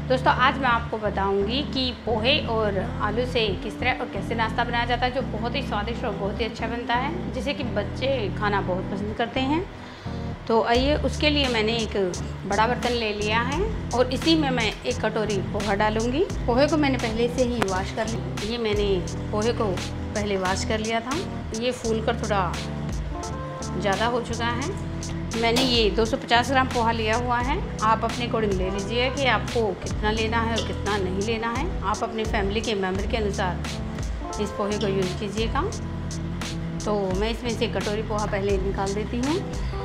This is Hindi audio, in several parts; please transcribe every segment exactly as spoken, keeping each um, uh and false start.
दोस्तों आज मैं आपको बताऊंगी कि पोहे और आलू से किस तरह और कैसे नाश्ता बनाया जाता है जो बहुत ही स्वादिष्ट और बहुत ही अच्छा बनता है, जिसे कि बच्चे खाना बहुत पसंद करते हैं। तो आइए, उसके लिए मैंने एक बड़ा बर्तन ले लिया है और इसी में मैं एक कटोरी पोहा डालूंगी। पोहे को मैंने पहले से ही वॉश कर लिया। ये मैंने पोहे को पहले वॉश कर लिया था। ये फूल कर थोड़ा ज़्यादा हो चुका है। मैंने ये दो सौ पचास ग्राम पोहा लिया हुआ है। आप अपने अकॉर्डिंग ले लीजिए कि आपको कितना लेना है और कितना नहीं लेना है। आप अपनी फैमिली के मेंबर के अनुसार इस पोहे को यूज़ कीजिएगा। तो मैं इसमें से कटोरी पोहा पहले निकाल देती हूँ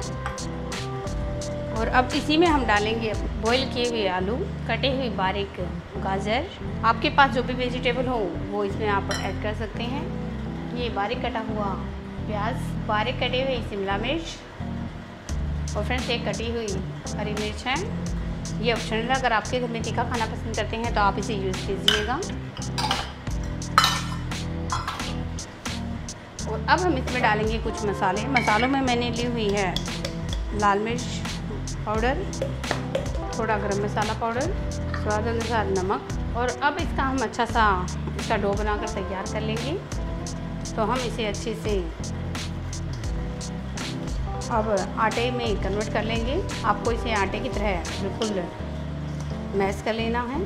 और अब इसी में हम डालेंगे बॉईल किए हुए आलू, कटे हुए बारीक गाजर। आपके पास जो भी वेजिटेबल हो वो इसमें आप ऐड कर सकते हैं। ये बारीक कटा हुआ प्याज, बारीक कटे हुए शिमला मिर्च और फ्रेंड्स एक कटी हुई हरी मिर्च है। ये ऑप्शनल है, अगर आपके घर में तीखा खाना पसंद करते हैं तो आप इसे यूज़ कीजिएगा। और अब हम इसमें डालेंगे कुछ मसाले। मसालों में मैंने ली हुई है लाल मिर्च पाउडर, थोड़ा गरम मसाला पाउडर, स्वाद अनुसार नमक। और अब इसका हम अच्छा सा इसका डो बनाकर तैयार कर लेंगे। तो हम इसे अच्छे से अब आटे में कन्वर्ट कर लेंगे। आपको इसे आटे की तरह बिल्कुल मैश कर लेना है।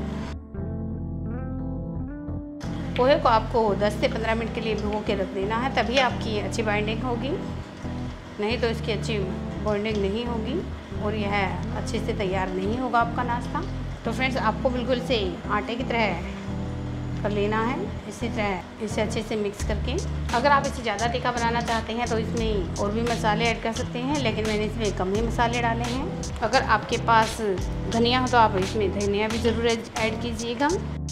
पोहे को आपको दस से पंद्रह मिनट के लिए भिगो के रख देना है, तभी आपकी अच्छी बाइंडिंग होगी, नहीं तो इसकी अच्छी बाइंडिंग नहीं होगी और यह अच्छे से तैयार नहीं होगा आपका नाश्ता। तो फ्रेंड्स, आपको बिल्कुल से आटे की तरह कर लेना है, इसी तरह इसे अच्छे से मिक्स करके। अगर आप इसे ज़्यादा तीखा बनाना चाहते हैं तो इसमें और भी मसाले ऐड कर सकते हैं, लेकिन मैंने इसमें कम ही मसाले डाले हैं। अगर आपके पास धनिया हो तो आप इसमें धनिया भी ज़रूर ऐड कीजिएगा।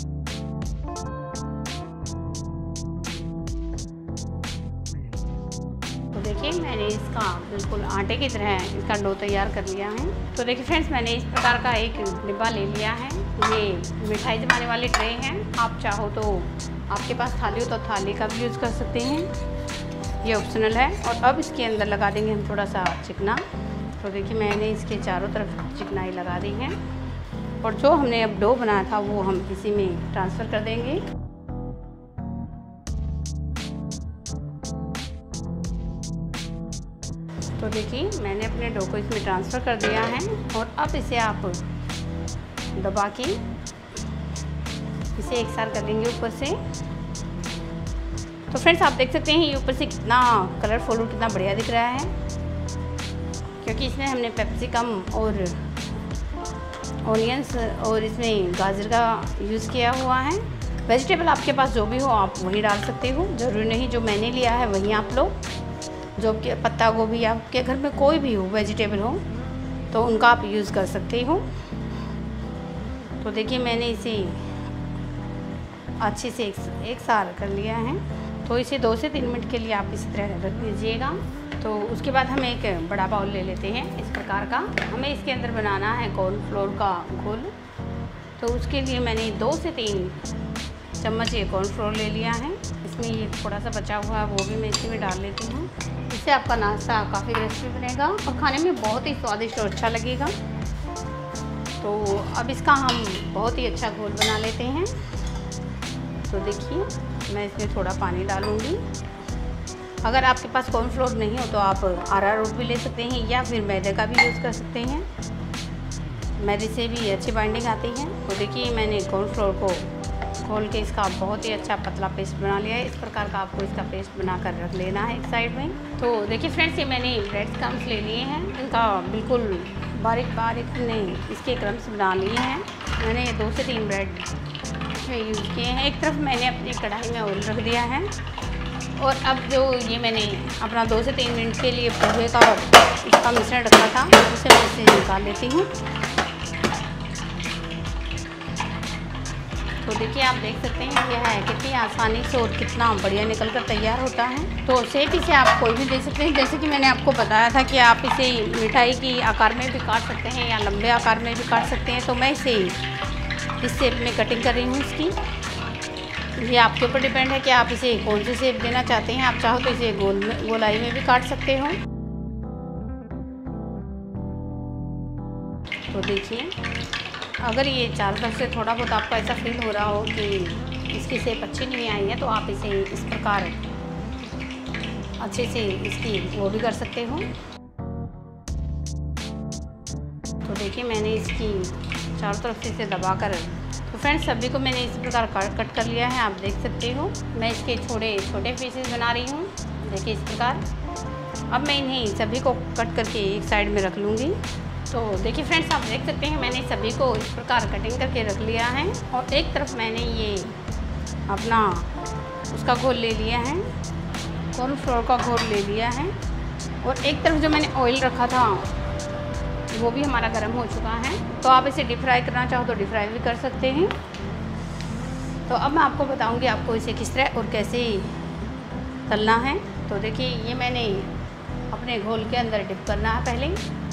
तो देखिए, मैंने इसका बिल्कुल आटे की तरह इसका डो तैयार कर लिया है। तो देखिए फ्रेंड्स, मैंने इस प्रकार का एक डिब्बा ले लिया है। ये मिठाई जमाने वाले ट्रे हैं। आप चाहो तो आपके पास थाली हो तो थाली का भी यूज़ कर सकते हैं, ये ऑप्शनल है। और अब इसके अंदर लगा देंगे हम थोड़ा सा चिकना। तो देखिए, मैंने इसके चारों तरफ चिकनाई लगा दी है और जो हमने अब डो बनाया था वो हम इसी में ट्रांसफ़र कर देंगे। तो देखिए, मैंने अपने डो को इसमें ट्रांसफ़र कर दिया है और अब इसे आप दबा के इसे एक साथ कर लेंगे ऊपर से। तो फ्रेंड्स, आप देख सकते हैं ये ऊपर से कितना कलरफुल और कितना बढ़िया दिख रहा है, क्योंकि इसमें हमने पेप्सिकम और ऑनियंस और इसमें गाजर का यूज़ किया हुआ है। वेजिटेबल आपके पास जो भी हो आप वही डाल सकते हो, ज़रूरी नहीं जो मैंने लिया है वही आप लो। जो कि पत्ता गोभी आपके घर में कोई भी हो वेजिटेबल हो तो उनका आप यूज़ कर सकते हो। तो देखिए, मैंने इसे अच्छे से एक, एक सार कर लिया है। तो इसे दो से तीन मिनट के लिए आप इस तरह रख दीजिएगा। तो उसके बाद हम एक बड़ा बाउल ले लेते हैं इस प्रकार का। हमें इसके अंदर बनाना है कॉर्नफ्लोर का घोल। तो उसके लिए मैंने दो से तीन चम्मच ये कॉर्नफ्लोर ले लिया है। इसमें ये थोड़ा सा बचा हुआ है वो भी मैं इसी में डाल लेती हूँ। इससे आपका नाश्ता काफ़ी क्रिस्पी बनेगा और खाने में बहुत ही स्वादिष्ट और अच्छा लगेगा। तो अब इसका हम बहुत ही अच्छा घोल बना लेते हैं। तो देखिए, मैं इसमें थोड़ा पानी डालूँगी। अगर आपके पास कॉर्नफ्लोर नहीं हो तो आप अरारोट भी ले सकते हैं या फिर मैदे का भी यूज़ कर सकते हैं। मैदे से भी अच्छी बाइंडिंग आती है। तो देखिए, मैंने कॉर्नफ्लोर को घोल के इसका बहुत ही अच्छा पतला पेस्ट बना लिया है। इस प्रकार का आपको इसका पेस्ट बनाकर रख लेना है एक साइड में। तो देखिए फ्रेंड्स, ये मैंने ब्रेड क्रम्स ले लिए हैं। इनका बिल्कुल बारीक बारीक ने इसके क्रम्स बना लिए हैं। मैंने दो से तीन ब्रेड इसमें यूज़ किए हैं। एक तरफ मैंने अपनी कढ़ाई में ऑयल रख दिया है और अब जो ये मैंने अपना दो से तीन मिनट के लिए पोहे का इसका मिश्रण रखा था उसे मैं इसे निकाल लेती हूँ। तो देखिए, आप देख सकते हैं यह है कितनी आसानी से और कितना बढ़िया निकल कर तैयार होता है। तो शेप इसे आप कोई भी दे सकते हैं, जैसे कि मैंने आपको बताया था कि आप इसे मिठाई की आकार में भी काट सकते हैं या लंबे आकार में भी काट सकते हैं। तो मैं इसे इस शेप में कटिंग कर रही हूँ इसकी। ये आपके ऊपर डिपेंड है कि आप इसे कौन सी शेप देना चाहते हैं। आप चाहो तो इसे गोल गोलाई में भी काट सकते हो। तो देखिए, अगर ये चारों तरफ से थोड़ा बहुत आपको ऐसा फील हो रहा हो कि इसकी शेप अच्छी नहीं आई है, तो आप इसे इस प्रकार अच्छे से इसकी वो भी कर सकते हो। तो देखिए मैंने इसकी चारों तरफ से इसे दबाकर, तो फ्रेंड्स सभी को मैंने इस प्रकार कट कर लिया है, आप देख सकते हो। मैं इसके छोटे छोटे पीसेस बना रही हूँ, देखिए इस प्रकार। अब मैं इन्हें सभी को कट करके एक साइड में रख लूँगी। तो देखिए फ्रेंड्स आप देख सकते हैं मैंने सभी को इस प्रकार कटिंग करके रख लिया है। और एक तरफ मैंने ये अपना उसका घोल ले लिया है, कॉर्नफ्लोर का घोल ले लिया है। और एक तरफ जो मैंने ऑयल रखा था वो भी हमारा गर्म हो चुका है। तो आप इसे डीप फ्राई करना चाहो तो डीप फ्राई भी कर सकते हैं। तो अब मैं आपको बताऊंगी आपको इसे किस तरह और कैसे तलना है। तो देखिए ये मैंने अपने घोल के अंदर डिप करना है पहले,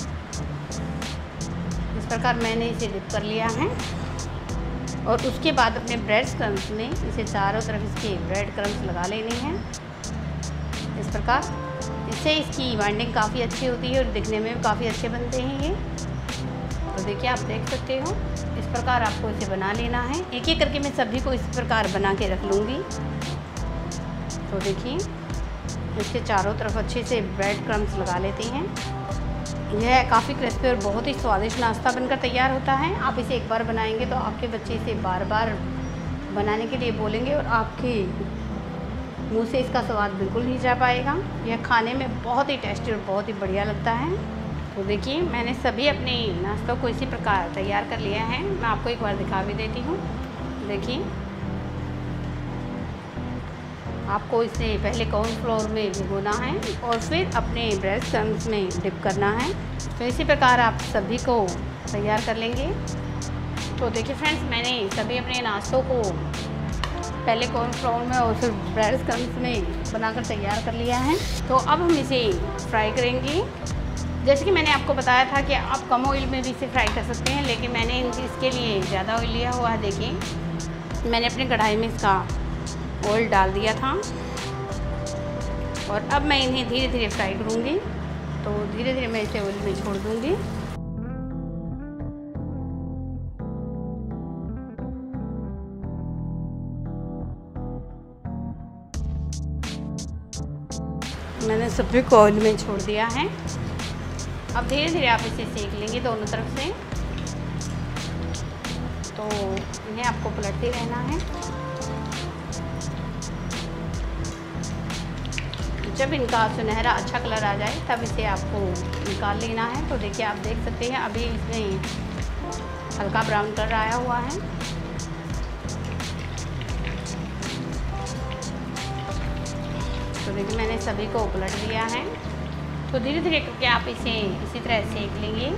इस प्रकार मैंने इसे डिप कर लिया है। और उसके बाद अपने ब्रेड क्रम्स में इसे चारों तरफ इसके ब्रेड क्रम्स लगा लेने हैं इस प्रकार। इससे इसकी बाइंडिंग काफ़ी अच्छी होती है और दिखने में भी काफ़ी अच्छे बनते हैं ये। तो देखिए आप देख सकते हो इस प्रकार आपको इसे बना लेना है। एक एक करके मैं सभी को इस प्रकार बना के रख लूँगी। तो देखिए इसके चारों तरफ अच्छे से ब्रेड क्रम्स लगा लेते हैं। यह काफ़ी क्रिस्पी और बहुत ही स्वादिष्ट नाश्ता बनकर तैयार होता है। आप इसे एक बार बनाएंगे तो आपके बच्चे इसे बार बार बनाने के लिए बोलेंगे और आपके मुंह से इसका स्वाद बिल्कुल नहीं जा पाएगा। यह खाने में बहुत ही टेस्टी और बहुत ही बढ़िया लगता है। तो देखिए मैंने सभी अपने नाश्तों को इसी प्रकार तैयार कर लिया है। मैं आपको एक बार दिखा भी देती हूँ। देखिए आपको इसे पहले कॉर्नफ्लोर में भिगोना है और फिर अपने ब्रेड क्रम्स में डिप करना है। तो इसी प्रकार आप सभी को तैयार कर लेंगे। तो देखिए फ्रेंड्स मैंने सभी अपने नाश्तों को पहले कॉर्नफ्लोर में और फिर ब्रेड क्रम्स में बनाकर तैयार कर लिया है। तो अब हम इसे फ्राई करेंगे। जैसे कि मैंने आपको बताया था कि आप कम ऑयल में भी इसे फ्राई कर सकते हैं, लेकिन मैंने इसके लिए ज़्यादा ऑयल लिया हुआ है। देखिए मैंने अपनी कढ़ाई में इसका ऑयल डाल दिया था और अब मैं इन्हें धीरे धीरे फ्राई करूँगी। तो धीरे धीरे मैं इसे ऑयल में छोड़ दूँगी। मैंने सभी को ऑयल में छोड़ दिया है। अब धीरे धीरे आप इसे सेक लेंगे दोनों तरफ से। तो इन्हें आपको पलटते रहना है। जब इनका सुनहरा अच्छा कलर आ जाए तब इसे आपको निकाल लेना है। तो देखिए आप देख सकते हैं अभी इसमें हल्का ब्राउन कलर आया हुआ है। तो देखिए मैंने सभी को पलट दिया है। तो धीरे धीरे करके आप इसे इसी तरह सेक लेंगे।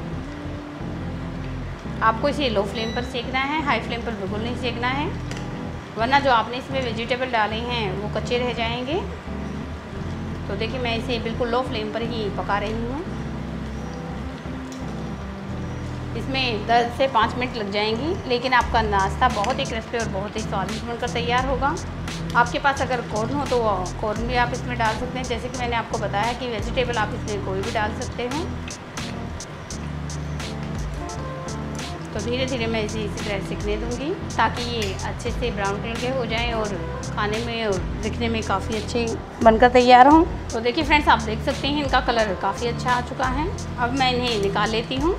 आपको इसे लो फ्लेम पर सेकना है, हाई फ्लेम पर बिल्कुल नहीं सेकना है, वरना जो आपने इसमें वेजिटेबल डाले हैं वो कच्चे रह जाएंगे। तो देखिए मैं इसे बिल्कुल लो फ्लेम पर ही पका रही हूँ। इसमें दस से पाँच मिनट लग जाएंगी, लेकिन आपका नाश्ता बहुत ही क्रिस्पी और बहुत ही स्वादिष्ट बनकर तैयार होगा। आपके पास अगर कॉर्न हो तो कॉर्न भी आप इसमें डाल सकते हैं। जैसे कि मैंने आपको बताया कि वेजिटेबल आप इसमें कोई भी डाल सकते हैं। तो धीरे धीरे मैं इसे इसी तरह सीखने दूंगी ताकि ये अच्छे से ब्राउन कलर के हो जाएं और खाने में और दिखने में काफ़ी अच्छे बनकर तैयार हों। तो देखिए फ्रेंड्स आप देख सकते हैं इनका कलर काफ़ी अच्छा आ चुका है। अब मैं इन्हें निकाल लेती हूँ।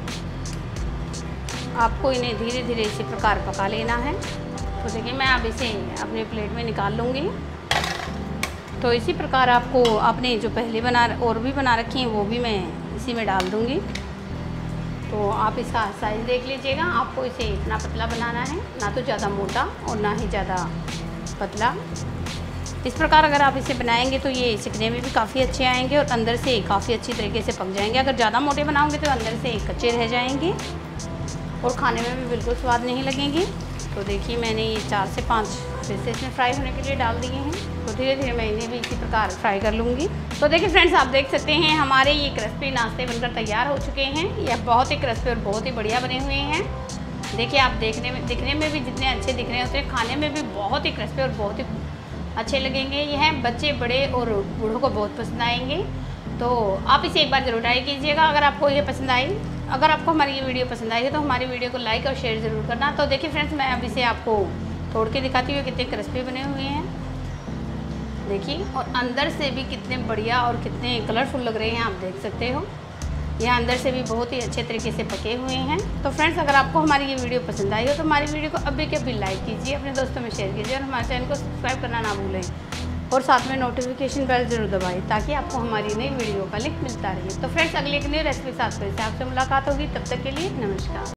आपको इन्हें धीरे धीरे इसी प्रकार पका लेना है। तो देखिए मैं अब इसे अपने प्लेट में निकाल लूँगी। तो इसी प्रकार आपको आपने जो पहले बना और भी बना रखी हैं वो भी मैं इसी में डाल दूँगी। तो आप इसका साइज़ देख लीजिएगा। आपको इसे इतना पतला बनाना है, ना तो ज़्यादा मोटा और ना ही ज़्यादा पतला। इस प्रकार अगर आप इसे बनाएंगे तो ये सिकने में भी काफ़ी अच्छे आएंगे और अंदर से काफ़ी अच्छी तरीके से पक जाएंगे। अगर ज़्यादा मोटे बनाओगे तो अंदर से कच्चे रह जाएंगे और खाने में भी बिल्कुल स्वाद नहीं लगेंगे। तो देखिए मैंने ये चार से पाँच पीसेस में फ्राई होने के लिए डाल दिए हैं। तो धीरे धीरे मैं इन्हें भी इसी प्रकार फ्राई कर लूँगी। तो देखिए फ्रेंड्स आप देख सकते हैं हमारे ये क्रिस्पी नाश्ते बनकर तैयार हो चुके हैं। यह बहुत ही क्रिस्पी और बहुत ही बढ़िया बने हुए हैं। देखिए आप देखने में दिखने में भी जितने अच्छे दिख रहे हैं उतने खाने में भी बहुत ही क्रिस्पी और बहुत ही अच्छे लगेंगे। यह बच्चे बड़े और बूढ़ों को बहुत पसंद आएंगे। तो आप इसे एक बार ज़रूर ट्राई कीजिएगा। अगर आपको ये पसंद आई अगर आपको हमारी ये वीडियो पसंद आई है तो हमारी वीडियो को लाइक और शेयर ज़रूर करना। तो देखिए फ्रेंड्स, मैं अब इसे आपको तोड़ के दिखाती हूँ कितने क्रिस्पी बने हुए हैं। देखिए, और अंदर से भी कितने बढ़िया और कितने कलरफुल लग रहे हैं, आप देख सकते हो। यह अंदर से भी बहुत ही अच्छे तरीके से पके हुए हैं। तो फ्रेंड्स, अगर आपको हमारी ये वीडियो पसंद आई हो तो हमारी वीडियो को अभी के अभी लाइक कीजिए, अपने दोस्तों में शेयर कीजिए और हमारे चैनल को सब्सक्राइब करना ना भूलें और साथ में नोटिफिकेशन बेल जरूर दबाएं ताकि आपको हमारी नई वीडियो का लिंक मिलता रहे। तो फ्रेंड्स, अगली एक नई रेसिपी के साथ फिर से आपसे मुलाकात होगी। तब तक के लिए नमस्कार।